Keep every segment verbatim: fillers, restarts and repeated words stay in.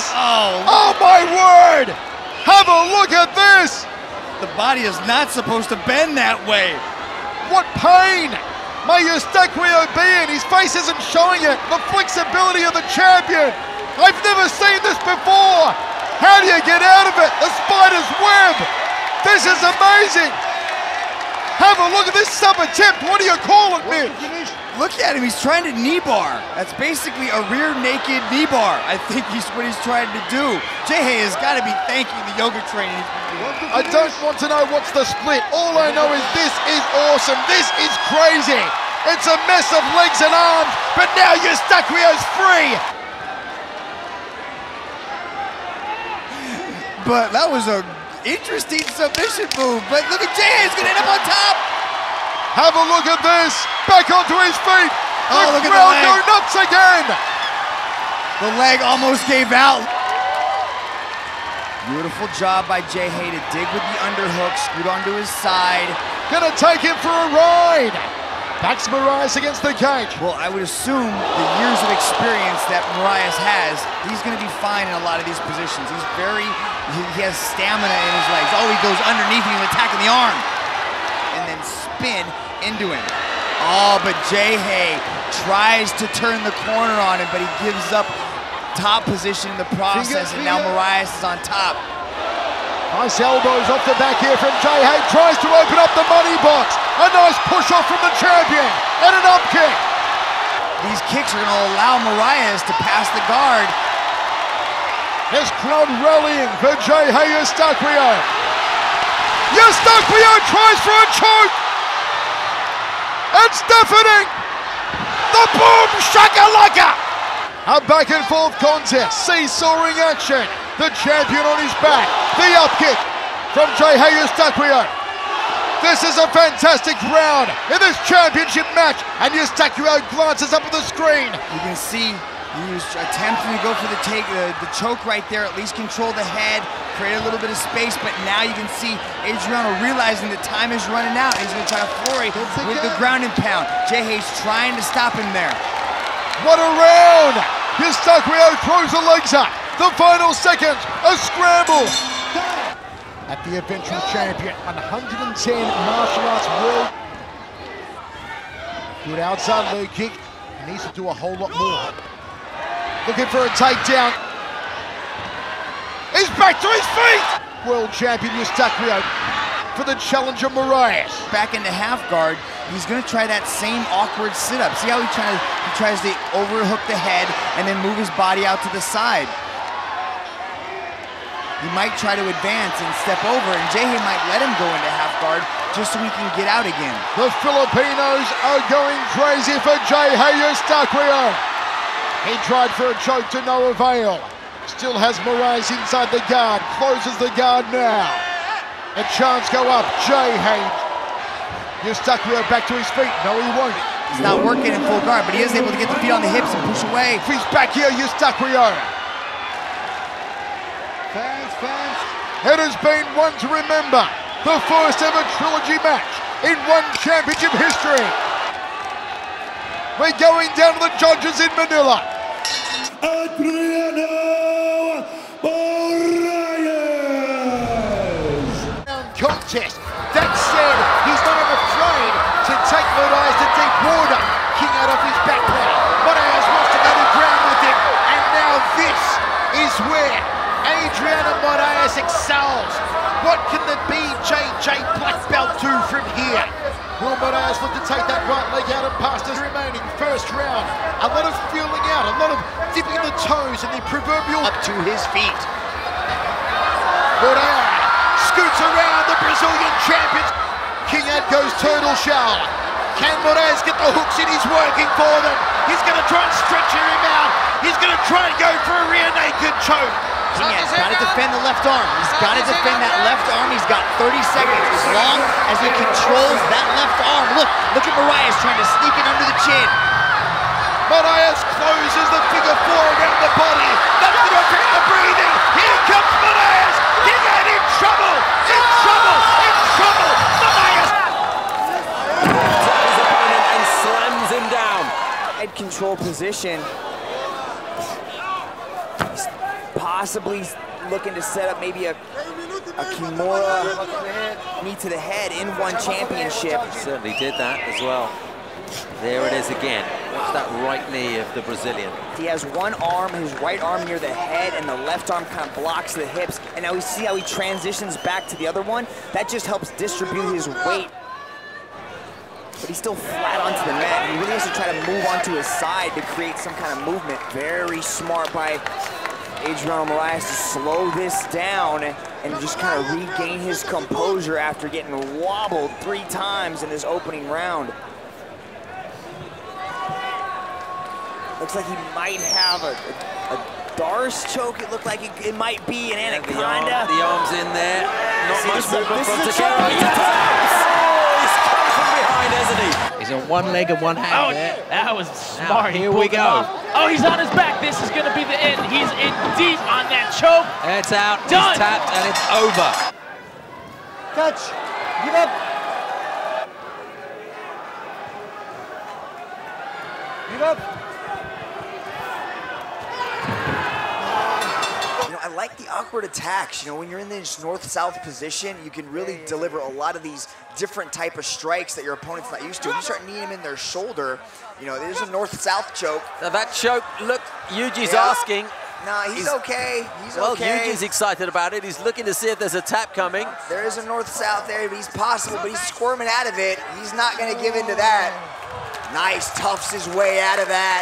Oh. Oh my word! Have a look at this! The body is not supposed to bend that way. What pain! May Eustaquio be in, his face isn't showing it. The flexibility of the champion. I've never seen this before. How do you get out of it? The spider's web. This is amazing. Have a look at this sub attempt. What do you call it, Mitch? Look at him, he's trying to knee bar. That's basically a rear naked knee bar. I think he's what he's trying to do. J-Hey has got to be thanking the yoga training he's been doing. I don't want to know what's the split. All I know is this is awesome. This is crazy. It's a mess of legs and arms, but now Eustaquio's free. But that was a interesting submission move. But look at J-Hay's gonna end up on top. Have a look at this. Back onto his feet. Oh, the look at crowd the leg. go nuts again. The leg almost gave out. Beautiful job by J-Hay to dig with the underhook, scoot onto his side. Gonna take him for a ride. Backs Moraes against the cage. Well, I would assume the years of experience that Moraes has, he's gonna be fine in a lot of these positions. He's very, he, he has stamina in his legs. Oh, he goes underneath him, attacking the arm. And then spin into him. Oh, but J-Hay tries to turn the corner on him, but he gives up top position in the process, and now Moraes is on top. Nice elbows off the back here from J-Hay. Tries to open up the money box. A nice push off from the champion, and an up kick. These kicks are gonna allow Moraes to pass the guard. This crowd rallying for J-Hay Eustaquio. Eustaquio tries for a choke. It's deafening. The boom shakalaka. A back and forth contest, seesawing action. The champion on his back. The up kick from J-Hay Eustaquio. This is a fantastic round in this championship match, and Eustaquio glances up at the screen. You can see he was attempting to go for the take, uh, the choke right there, at least control the head, create a little bit of space, but now you can see Adriano realizing that time is running out. He's gonna try to flurry with the ground and pound. J-Hay's trying to stop him there. What a round! Eustaquio throws the legs up. The final seconds, a scramble. At the eventual champion, one hundred ten martial arts world. Good outside leg kick. He needs to do a whole lot more. Looking for a takedown. He's back to his feet! World champion Eustaquio for the challenger Moraes. Back into half guard, he's gonna try that same awkward sit-up. See how he tries, he tries to overhook the head and then move his body out to the side. He might try to advance and step over, and J-Hay might let him go into half guard just so he can get out again. The Filipinos are going crazy for J-Hay Eustaquio. He tried for a choke to no avail. Still has Moraes inside the guard, closes the guard now. A chance go up, J-Hay. Eustaquio back to his feet, no he won't. He's not working in full guard, but he is able to get the feet on the hips and push away. He's back here, Eustaquio. Fans, fans. It has been one to remember. The first ever trilogy match in one championship history. We're going down to the judges in Manila. Adriano Moraes. Contest. That said, he's not afraid to take Moraes to deep water. King out off his back now. Moraes wants to go to ground with him. And now this is where Adriano Moraes excels. What can the B J J black belt do from here? Will Moraes look to take that right leg out and past his remaining first round? A lot of feeling out, a lot of dipping the toes in the proverbial up to his feet. Moraes scoots around the Brazilian champion. King out goes turtle shell. Can Moraes get the hooks in? He's working for them. He's going to try and stretch him out. He's going to try and go for a rear naked choke. King has got to defend the left arm. He's got to defend that left arm. He's got thirty seconds. As long as he controls that left arm. Look, look at Moraes trying to sneak it under the chin. Moraes closes the figure four around the body. That's going to affect the breathing. Here comes Moraes. King out in trouble. In trouble. In trouble. Moraes. His opponent and slams him down. Head control position. possibly looking to set up maybe a, a Kimura knee to the head in one championship. He certainly did that as well. There it is again. Watch that right knee of the Brazilian. He has one arm, his right arm near the head, and the left arm kind of blocks the hips. And now we see how he transitions back to the other one. That just helps distribute his weight. But he's still flat onto the mat. He really has to try to move onto his side to create some kind of movement. Very smart by Adriano Moraes to slow this down and just kind of regain his composure after getting wobbled three times in this opening round. Looks like he might have a, a, a Dars choke. It looked like it, it might be an anaconda. Yeah, the, arm, the arm's in there. Not See, much this, movement this from is a Takeo. choke. He taps! Oh, he's come from behind, hasn't he? He's on one leg and one hand Oh, there. that was Now, smart. here we go. Oh, he's on his back. This is going to be the end. He's in deep on that choke. It's out, Done. he's tapped, and it's over. Catch. Give up. Give up. You know, I like the awkward attacks. You know, when you're in this north-south position, you can really deliver a lot of these different type of strikes that your opponent's not used to. If you start kneeing him in their shoulder, you know, there's a north-south choke. Now that choke, look, Yuji's Yeah. asking. Nah, he's, He's- okay. He's Well, okay. Yuji's excited about it. He's looking to see if there's a tap coming. There is a north-south there, but he's possible, but he's squirming out of it. He's not going to give in to that. Nice, toughs his way out of that.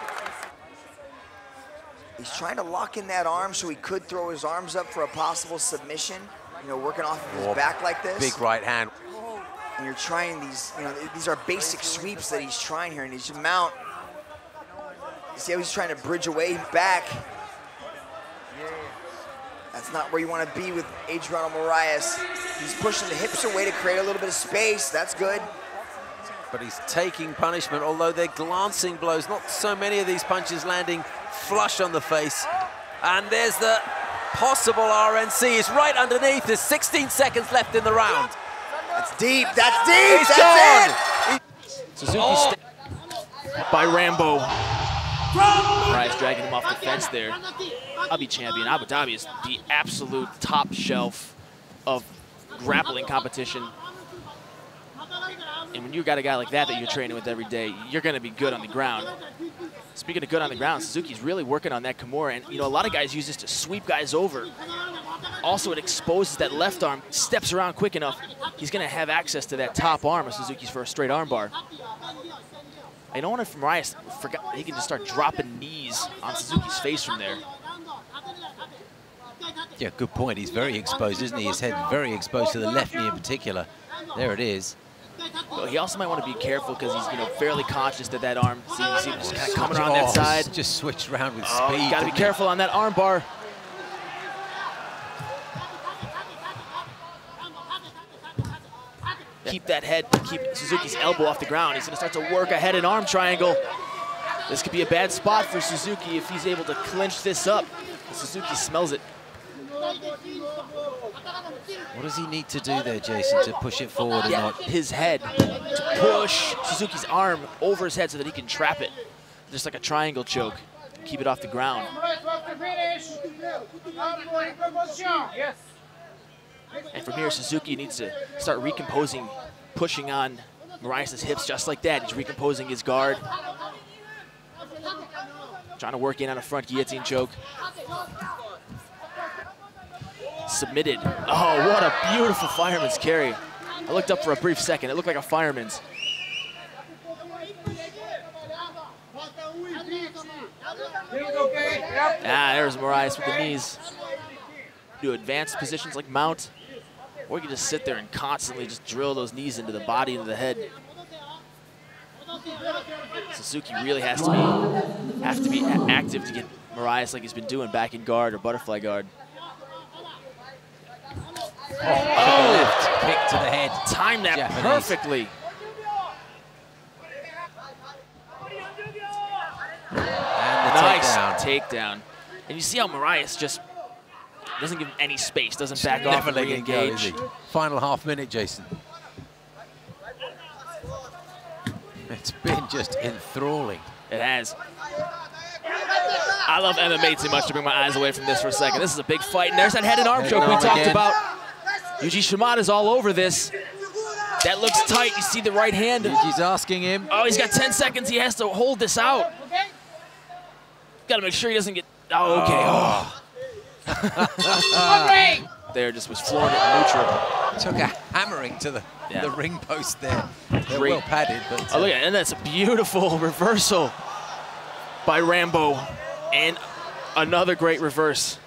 He's trying to lock in that arm so he could throw his arms up for a possible submission, you know, working off of his Oh, back like this. Big right hand. And you're trying these, you know, these are basic sweeps that he's trying here, and he's mount. You see how he's trying to bridge away back. That's not where you want to be with Adriano Moraes. He's pushing the hips away to create a little bit of space. That's good. But he's taking punishment, although they're glancing blows. Not so many of these punches landing flush on the face. And there's the possible R N C. It's right underneath. There's sixteen seconds left in the round. That's deep. That's deep. He's That's gone. it. Suzuki oh. by Rambo. Moraes dragging him off the fence there. I'll be champion. Abu Dhabi is the absolute top shelf of grappling competition. And when you got a guy like that that you're training with every day, you're going to be good on the ground. Speaking of good on the ground, Suzuki's really working on that Kimura. And, you know, a lot of guys use this to sweep guys over. Also, it exposes that left arm, steps around quick enough. He's going to have access to that top arm of Suzuki's for a straight arm bar. I don't want if Moraes forgot he can just start dropping knees on Suzuki's face from there. Yeah, good point. He's very exposed, isn't he? His head very exposed to the left knee in particular. There it is. Well, he also might want to be careful because he's, you know, fairly conscious that that arm, see, you see him just kind of coming around oh, that side. Just switched around with Oh, speed. you got to be careful on that arm bar. Keep that head, keep Suzuki's elbow off the ground. He's going to start to work a head and arm triangle. This could be a bad spot for Suzuki if he's able to clinch this up. Suzuki smells it. What does he need to do there, Jason, to push it forward and Yeah, not... his head, to push Suzuki's arm over his head so that he can trap it. Just like a triangle choke. Keep it off the ground. And from here, Suzuki needs to start recomposing, pushing on Moraes' hips just like that. He's recomposing his guard. Trying to work in on a front guillotine choke. Submitted. Oh, what a beautiful fireman's carry. I looked up for a brief second. It looked like a fireman's. Ah, there's Moraes with the knees. Do advanced positions like mount, or you can just sit there and constantly just drill those knees into the body, into the head. Suzuki really has to be have to be active to get Moraes like he's been doing back in guard or butterfly guard. Oh, oh. Left kick to the head. Timed that Japanese. perfectly. And the Nice takedown. takedown. And you see how Moraes just doesn't give him any space, doesn't back Never off and letting it go, is re-engage. he? Final half minute, Jason. It's been just enthralling. It has. I love M M A too much to bring my eyes away from this for a second. This is a big fight, and there's that head and arm choke we talked again. about. Yuji Shimada's all over this. That looks tight. You see the right hand. Yuji's asking him. Oh, he's got ten seconds. He has to hold this out. Got to make sure he doesn't get. Oh, okay. Oh. There just was flooring it neutral. Took a hammering to the, Yeah. the ring post there. They're Great. well padded, but uh, Oh, look at it. And that's a beautiful reversal by Rambo. And another great reverse.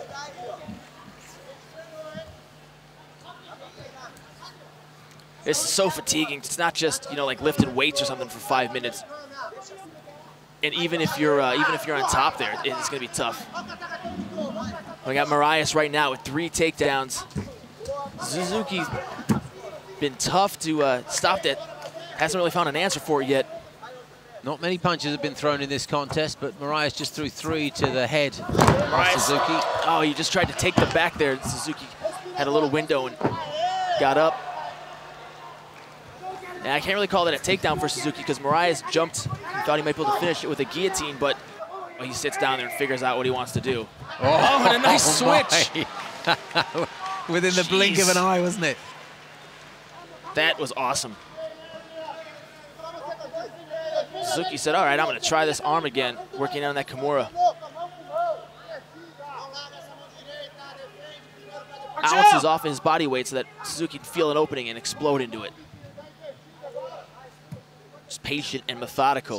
This is so fatiguing. It's not just, you know, like lifting weights or something for five minutes. And even if you're uh, even if you're on top there, it's gonna be tough. We got Moraes right now with three takedowns. Suzuki's been tough to uh, stop that. Hasn't really found an answer for it yet. not many punches have been thrown in this contest, but Moraes just threw three to the head of Moraes. Suzuki. Oh, he just tried to take the back there. Suzuki had a little window and got up. And I can't really call that a takedown for Suzuki because Moraes jumped. He thought he might be able to finish it with a guillotine, but well, he sits down there and figures out what he wants to do. Oh, oh and a nice oh switch. Within the Jeez. blink of an eye, wasn't it? That was awesome. Suzuki said, all right, I'm going to try this arm again, working on that Kimura. Ounces off of his body weight so that Suzuki can feel an opening and explode into it. Just patient and methodical.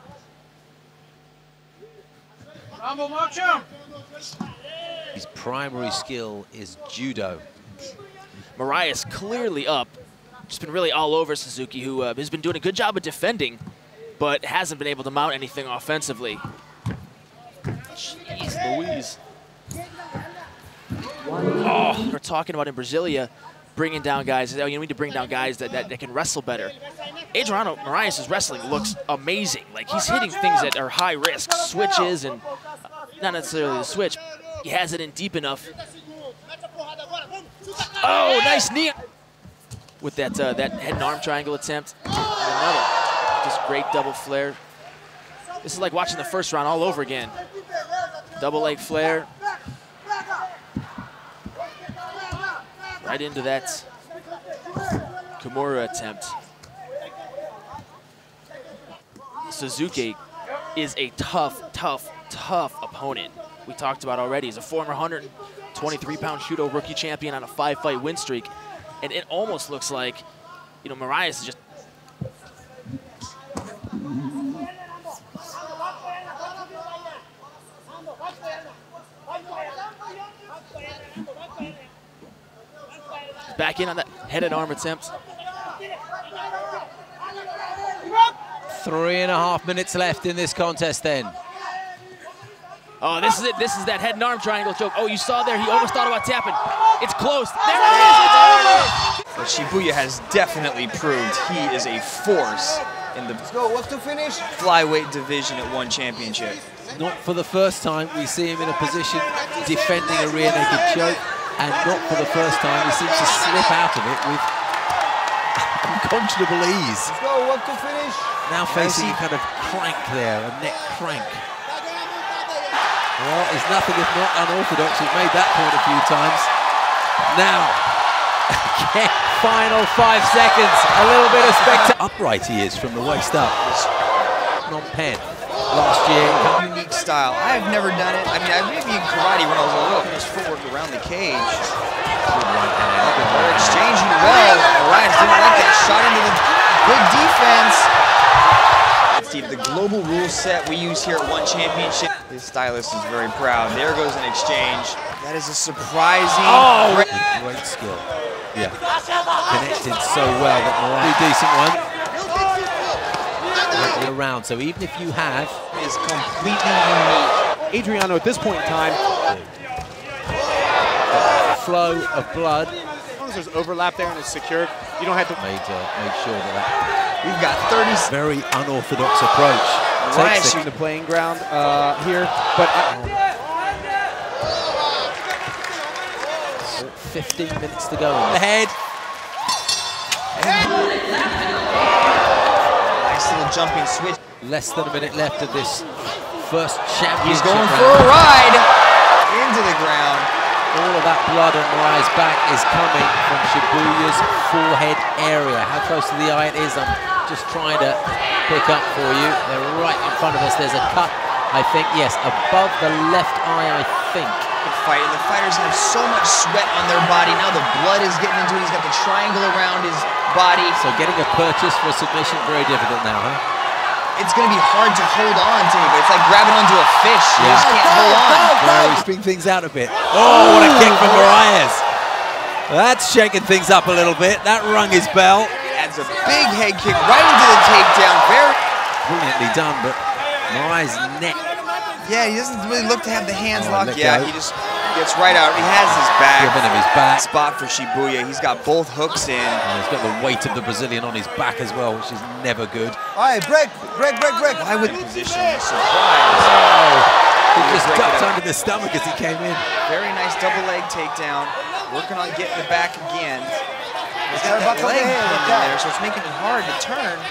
His primary skill is judo. Moraes clearly up. Just been really all over Suzuki, who uh, has been doing a good job of defending, but hasn't been able to mount anything offensively. Jeez Louise. Oh, we're talking about in Brasilia, bringing down guys. You need to bring down guys that, that, that can wrestle better. Adriano Moraes' wrestling looks amazing. Like, he's hitting things that are high risk, switches, and not necessarily the switch. He has it in deep enough. Oh, nice knee. With that uh, that head and arm triangle attempt. Another just great double flare. This is like watching the first round all over again. Double leg flare. Right into that Kimura attempt. Suzuki is a tough, tough, tough opponent. We talked about already. He's a former one twenty-three pound Shudo rookie champion on a five-fight win streak. And it almost looks like, you know, Moraes is just... Back in on that head and arm attempt. Three and a half minutes left in this contest then. Oh, this is it. This is that head and arm triangle choke. Oh, you saw there. He almost thought about tapping. It's close. There it is. It's over. But Shibuya has definitely proved he is a force in the flyweight division at One Championship. Not for the first time we see him in a position defending a rear naked choke, and not for the first time he seems to slip out of it with unconscionable ease. Now facing a kind of crank there, a neck crank. Well, it's nothing if not unorthodox. We've made that point a few times. Now, again, final five seconds. A little bit of spectacle. Upright he is from the waist up. Phnom Penh last year. Unique style. I've never done it. I mean, I maybe in karate when I was a little. His footwork around the cage. They're exchanging well. Moraes didn't like that shot into the good defense. Steve, the global rule set we use here at One Championship. His stylist is very proud. There goes an exchange. That is a surprising. Oh, Great, great skill. Yeah. Connected so well that Moraes, decent one. Around. So even if you have, is completely unique. Adriano at this point in time. the flow of blood. As long as there's overlap there and it's secured, you don't have to. Made, uh, made sure that that We've got thirty. very unorthodox approach. Right, Takes shooting it. the playing ground uh, here, but I, fifteen minutes to go. In the head. Nice little jumping switch. Less than a minute left of this first championship. He's going round. for a ride into the ground. All of that blood on Moraes' back is coming from Shibuya's forehead area. How close to the eye it is, I'm just trying to pick up for you. They're right in front of us. There's a cut, I think, yes, above the left eye, I think. Good fight, and the fighters have so much sweat on their body. Now the blood is getting into it. He's got the triangle around his body. So getting a purchase for a submission, very difficult now, huh? It's going to be hard to hold on to, but it's like grabbing onto a fish. You Yeah. just can't hold on. Well, he's bringing things out a bit. Oh, what a kick from Moraes. That's shaking things up a little bit. That rung his bell. Adds a big head kick right into the takedown. Very Brilliantly done, but Moraes' neck. Yeah, he doesn't really look to have the hands Oh, locked. let Yeah, go. he just gets right out. He has his back. Giving him his back. Spot for Shibuya. He's got both hooks in. And he's got the weight of the Brazilian on his back as well, which is never good. All right, break, break, break, break. Why would the position be surprised? Oh, he just break it ducked up. under the stomach as he came in. Very nice double leg takedown. Working on getting the back again. He's got Buckle that leg the head, pinned in okay. there, so it's making it hard to turn.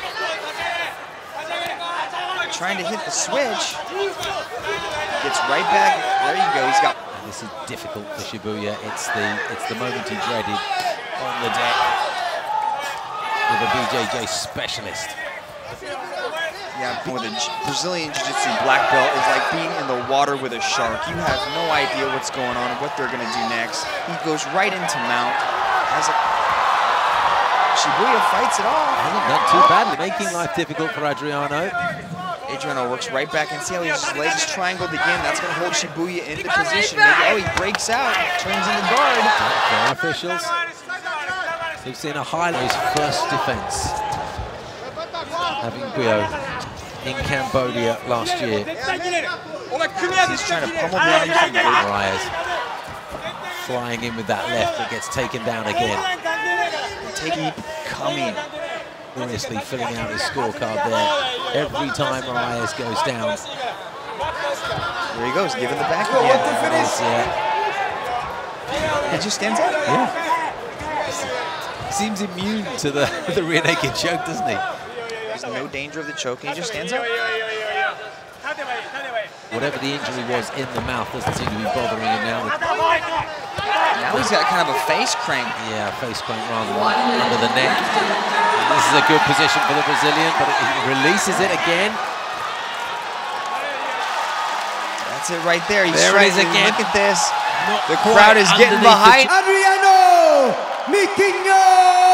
Trying to hit the switch. Gets right back. There you go. He's got. This is difficult for Shibuya. It's the it's the moment he dreaded on the deck with a B J J specialist. Yeah, with a J- Brazilian Jiu-Jitsu black belt is like being in the water with a shark. You have no idea what's going on and what they're going to do next. He goes right into mount. Has a Shibuya fights it off. Hasn't done too badly, making life difficult for Adriano. Adriano works right back and see how his legs triangled again. That's going to hold Shibuya into position. Maybe, oh, he breaks out, turns into guard. Fair officials. We've seen a highlight of his first defense, having Guyo in Cambodia last year. He's trying to pummel down Shibuya. Moraes flying in with that left that gets taken down again. Taking, coming. Seriously filling out his scorecard there. Every time Moraes goes down. There he goes, giving the back again. Yeah. He just stands up. Yeah. Seems immune to the, the rear naked choke, doesn't he? There's no danger of the choke, and he just stands up. Whatever the injury was in the mouth doesn't seem to be bothering him now. Now he's got kind of a face crank. Yeah, face crank rather than under the neck. And this is a good position for the Brazilian, but he releases it again. That's it right there. He's There it is striking. again. Look at this. Not The quite crowd is getting underneath the behind. Adriano Mikinho!